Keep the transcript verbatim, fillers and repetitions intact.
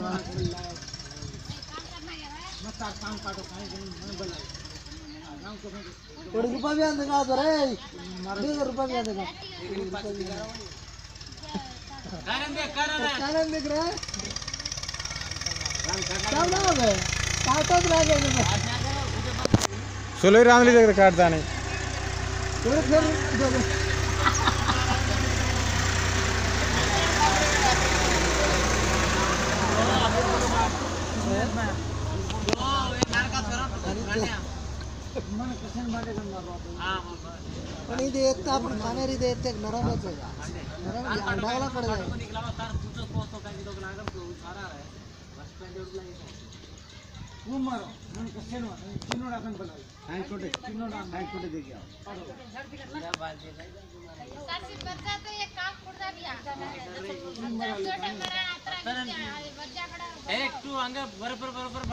थोड़ी रुपया भी आने का तो रे दो रुपया भी आने का कारण देख कारण देख रहा है क्या नाम है काटा तो लगे सोलह राम ली देख काटता नहीं थोड़े फिर नहीं देते आपण खाने री देते नरम होते नरम डावला पड़ जाए वो मारो मन कसे नो चिनो डाकन बनाओ हाई छोटे चिनो डाक हाई छोटे दे गया सासी बच्चा तो ये काम खुदा भी आ छोटे मेरा अतरा बच्चा खड़ा एक टू अंगे बराबर बराबर